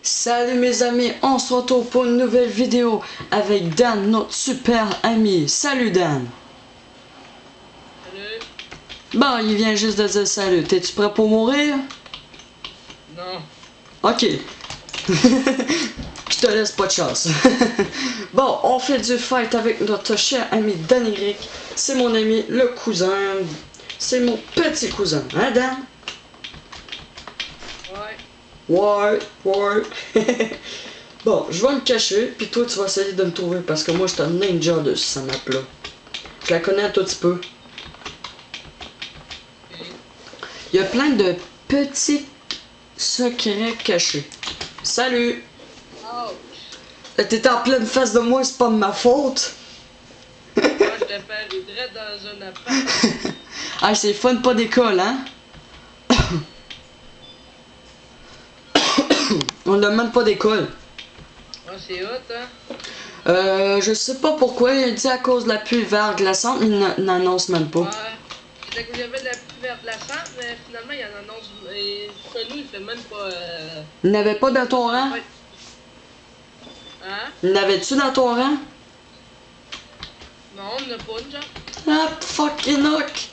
Salut mes amis, on se retrouve pour une nouvelle vidéo avec Dan, notre super ami. Salut Dan. Salut. Bon, il vient juste de dire salut. T'es-tu prêt pour mourir? Non. Ok. Je te laisse pas de chance. Bon, on fait du fight avec notre cher ami Dan Eric. C'est mon ami, le cousin. C'est mon petit cousin, hein Dan? Ouais. Ouais. Bon, je vais me cacher, puis toi tu vas essayer de me trouver parce que moi je suis un ninja de cette map là. Je la connais un tout petit peu. Il y a plein de petits secrets cachés. Salut! T'étais en pleine face de moi, c'est pas de ma faute. Moi, je te fais direct dans un appart. Ah, c'est fun, pas d'école, hein? On demande pas d'école. Ah, c'est hot, hein? Je sais pas pourquoi, il dit à cause de la pluie verte glaçante, il n'annonce même pas. Ouais. C'était qu'il y avait de la pluie vers de la centre, mais finalement, il y en annonce. Et chez nous, il fait même pas. Il n'avait pas dans ton rang? Hein? Il n'avait-tu dans ton rang? Non, on n'a pas une genre. Ah, fucking hook!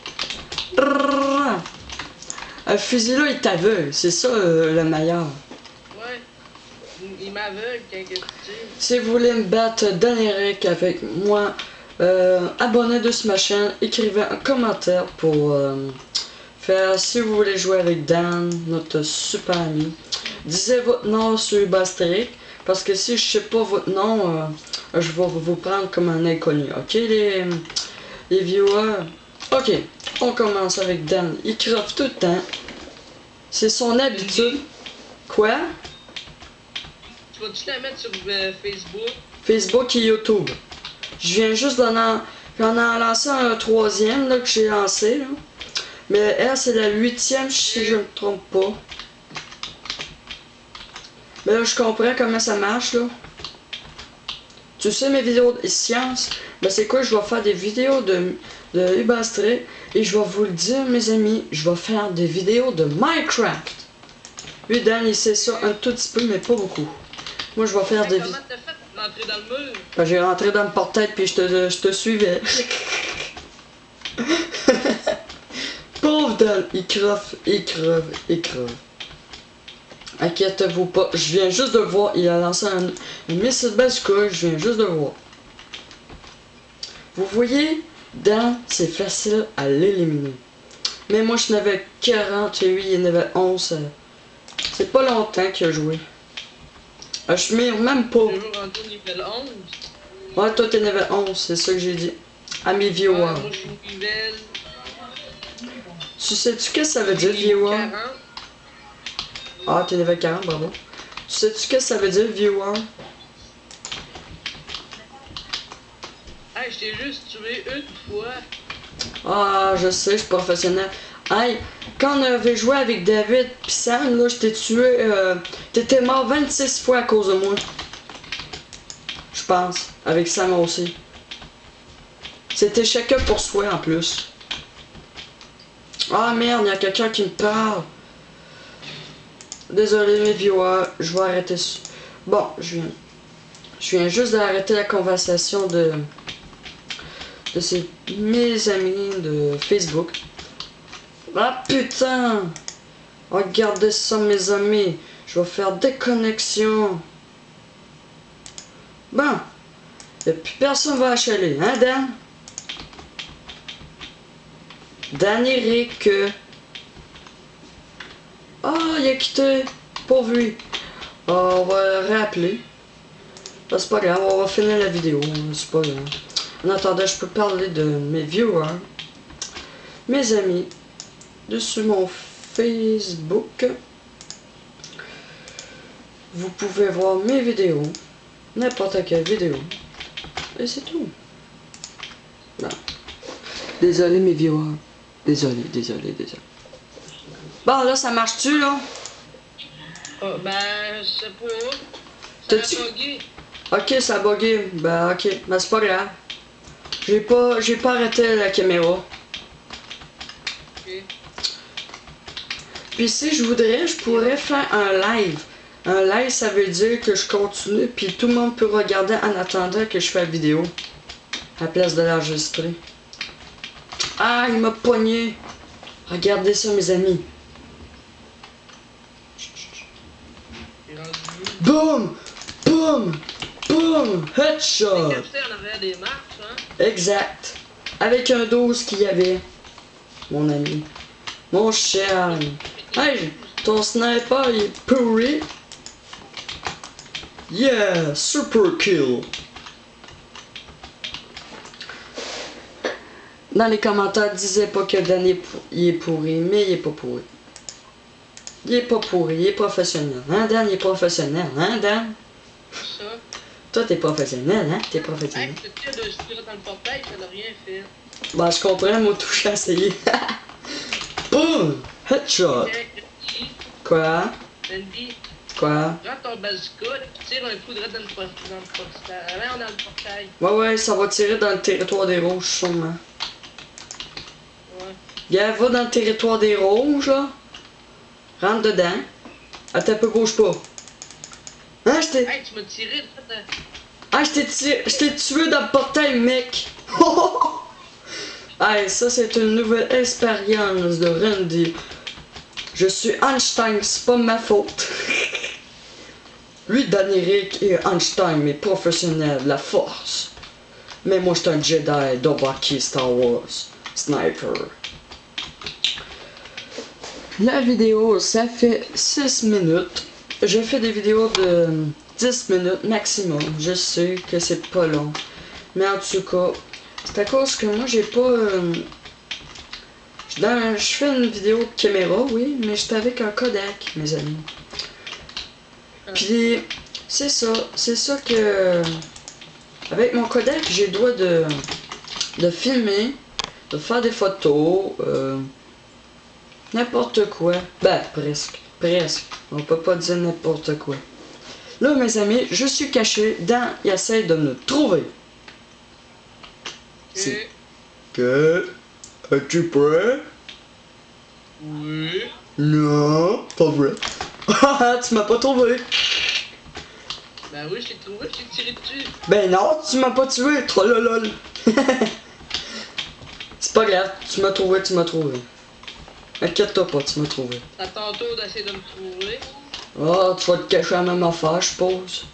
Un fusil là, il t'aveugle, c'est ça le meilleur. Ouais. Il m'aveugle quand il tire. Si vous voulez me battre Dan Eric avec moi, abonnez de ma chaîne, écrivez un commentaire pour faire si vous voulez jouer avec Dan, notre super ami. Disez votre nom sur Bastric, parce que si je sais pas votre nom, je vais vous prendre comme un inconnu, ok les viewers? Ok, on commence avec Dan, il creve tout le temps, c'est son habitude. Quoi? Tu vas-tu la mettre sur Facebook? Facebook et YouTube. Je viens juste j'en ai lancé un troisième là, que j'ai lancé. Là. Mais elle, c'est la 8e si je ne me trompe pas. Mais là, je comprends comment ça marche. Là. Tu sais, mes vidéos de science, ben c'est quoi? Je vais faire des vidéos de Ubastray. Et je vais vous le dire, mes amis, je vais faire des vidéos de Minecraft. Lui, Dan, il sait ça un tout petit peu, mais pas beaucoup. Moi, je vais faire des vidéos. Comment t'as fait pour rentrer dans le mur? Ben, j'ai rentré dans le portail puis je te suivais. Pauvre Dan, il creve. Inquiétez-vous pas, je viens juste de voir, il a lancé un missile bazooka, je viens juste de voir. Vous voyez, Dan, c'est facile à l'éliminer. Mais moi je n'avais 48, il y en avait 11. C'est pas longtemps qu'il a joué. Je mire même pas. J'ai toujours rendu au niveau 11. Ouais, toi t'en avais 11, c'est ça que j'ai dit. À mes viewers. Ouais, moi, je suis au niveau. Tu sais-tu qu'est-ce que ça veut dire, viewer? 40. Ah, t'es niveau 40, bravo. Tu sais-tu qu'est-ce que ça veut dire, viewer? Hey, je t'ai juste tué une fois. Ah, je sais, je suis professionnel. Hey, quand on avait joué avec David pis Sam, là, je t'ai tué, t'étais mort 26 fois à cause de moi. Je pense. Avec Sam aussi. C'était chacun pour soi, en plus. Ah, merde, il y a quelqu'un qui me parle. Désolé, mes viewers, je vais arrêter. Bon, je viens juste d'arrêter la conversation de mes amis de Facebook. Ah putain! Regardez ça, mes amis. Je vais faire des connexions. Bon. Et puis personne va achaler, hein, Dan? Dan Eric. Ah, il a quitté. Pauvre lui. On va rappeler. C'est pas grave, on va finir la vidéo. C'est pas grave. En attendant, je peux parler de mes viewers, mes amis, dessus mon Facebook. Vous pouvez voir mes vidéos, n'importe quelle vidéo. Et c'est tout. Non. Désolé mes viewers. Désolé. Bon, là, ça marche-tu, là? Oh, ben, je sais pas. T'as-tu- Ça a bugué. Ok, ça a bugué. Ben, ok. Ben, c'est pas grave. J'ai pas arrêté la caméra. Ok. Puis si je voudrais, je pourrais faire un live Un live, ça veut dire que je continue, puis tout le monde peut regarder en attendant que je fasse la vidéo. À la place de l'enregistrer. Ah, il m'a pogné. Regardez ça, mes amis. Boum! Boum! Boum! Headshot! On avait des marches, hein? Exact. Avec un 12 qu'il y avait. Mon ami. Mon cher. Hey, ton sniper il est pourri. Yeah, super kill. Dans les commentaires, disait pas que Dan il est pourri, mais il est pas pourri. Il est pas pourri, il est professionnel. Hein, Dan, il est professionnel. Hein, Dan? Ça. Toi, t'es professionnel, hein? T'es professionnel. Hey, tu sais, de se tirer dans le portail, ça n'a rien fait. Bah, je comprends, moi, touché à essayer. Boum! Headshot! Quoi? Andy, Quoi? prends ton bazooka, tu tires un coup de dans le portail. Allez, on a le portail. Ouais, ça va tirer dans le territoire des rouges, sûrement. Ouais. Gars, va dans le territoire des rouges, là. Rentre dedans. Attends un peu, bouge pas. Hein, je t'ai... Hey, tu m'as tiré, Ah, je t'ai tué dans le portail, mec. Hey, ça, c'est une nouvelle expérience de Randy. Je suis Einstein, c'est pas ma faute. Lui, Daneric et Einstein, mais professionnel, la force. Mais moi, je suis un Jedi, Dovaki, Star Wars, Sniper. La vidéo, ça fait 6 minutes. Je fais des vidéos de 10 minutes maximum. Je sais que c'est pas long. Mais en tout cas, c'est à cause que moi, j'ai pas... je fais une vidéo de caméra, oui, mais j'étais avec un Kodak, mes amis. Puis, c'est ça que... Avec mon Kodak, j'ai le droit de filmer, de faire des photos, n'importe quoi. Ben, presque. On peut pas dire n'importe quoi. Là, mes amis, je suis caché. Dan, il essaie de me trouver. C'est... Que... Es-tu prêt? Oui. Non, pas vrai. Ah, tu m'as pas trouvé. Ben oui, je t'ai trouvé, je t'ai tiré dessus. Ben non, tu m'as pas tué. Trollolol. C'est pas grave, tu m'as trouvé. Inquiète-toi pas, tu m'as trouvé. C'est à ton tour d'essayer de me trouver. Oh, tu vas te cacher la même affaire, je suppose.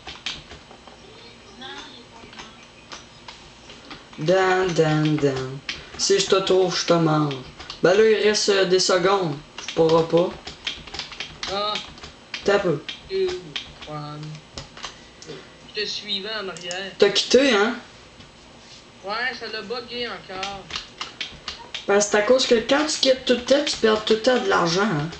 Dan. Si je te trouve, je te mange. Ben là, il reste des secondes. Je pourrai pas. Ah, T'as peu. 2, 1. Je te suivais en arrière. T'as quitté, hein? Ouais, ça l'a bugué encore. Ben, c'est à cause que quand tu quittes tout le temps, tu perds tout le temps de l'argent, hein?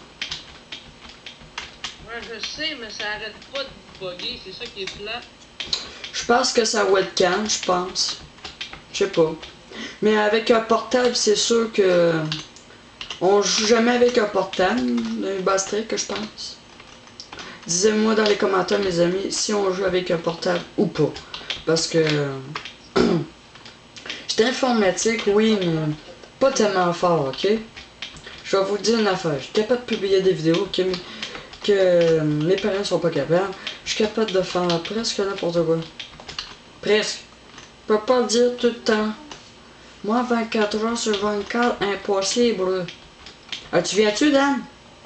Ouais, je sais, mais ça arrête pas de bugger, c'est ça qui est plat. Je pense que ça webcam, je pense. Je sais pas. Mais avec un portable, c'est sûr que... On joue jamais avec un portable, un Bastric, que je pense. Disez-moi dans les commentaires, mes amis, si on joue avec un portable ou pas. Parce que... J'étais informatique, oui, mais pas tellement fort, ok? Je vais vous dire une affaire. Je suis capable de publier des vidéos que mes parents sont pas capables. Je suis capable de faire presque n'importe quoi. Presque. Je peux pas le dire tout le temps. Moi, 24 heures sur 24, impossible. Ah, tu viens-tu, Dan?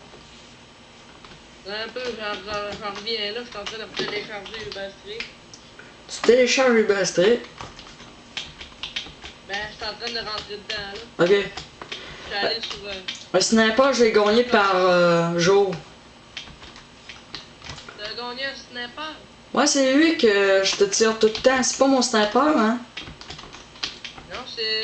Un peu, j'en reviens là, je suis en train de télécharger Uberstreet. Tu télécharges Uberstreet? Ben, je suis en train de rentrer dedans là. Ok. Je suis allé sur... Un sniper, je l'ai gagné par jour. T'as gagné un sniper? Ouais, c'est lui que je te tire tout le temps. C'est pas mon sniper, hein? Non,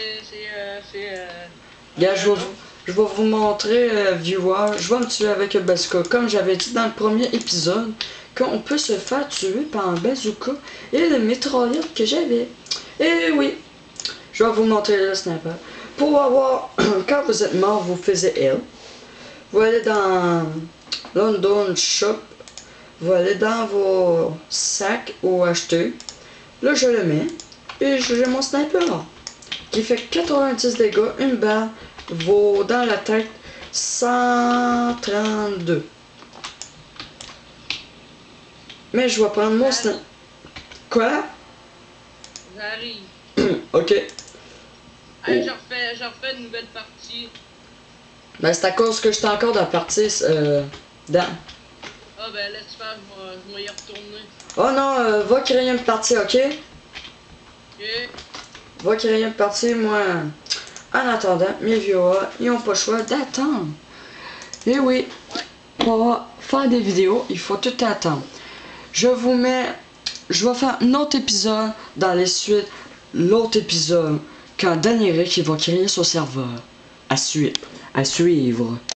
Gars, je vais vous montrer, viewer. Je vais me tuer avec un bazooka. Comme j'avais dit dans le premier épisode, qu'on peut se faire tuer par un bazooka et le mitraillette que j'avais. Et oui, je vais vous montrer le sniper. Pour avoir, quand vous êtes mort, vous faites L. Vous allez dans London Shop. Vous allez dans vos sacs ou acheter. Là, je le mets. Et j'ai mon sniper qui fait 90 dégâts. Une balle vaut dans la tête 132. Mais je vais prendre mon stand. Quoi? J'arrive. Ok. Hey, je refais une nouvelle partie. Ben, c'est à cause que j'étais encore dans la partie. Dans. Ah ben laisse faire, je vais y retourner. Oh non, va créer une partie, ok? Ok. Va créer une partie, moi. En attendant, mes viewers, ils n'ont pas le choix d'attendre. Et oui, pour faire des vidéos, il faut tout attendre. Je vais faire un autre épisode dans les suites. L'autre épisode, quand Daniel il va créer son serveur. À suivre.